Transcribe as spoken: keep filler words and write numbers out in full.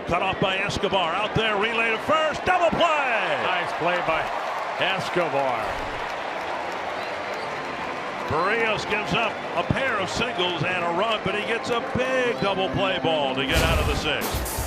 Cut off by Escobar. Out there, relay to first. Double play. Nice play by Escobar. Barrios gives up a pair of singles and a run, but he gets a big double play ball to get out of the sixth.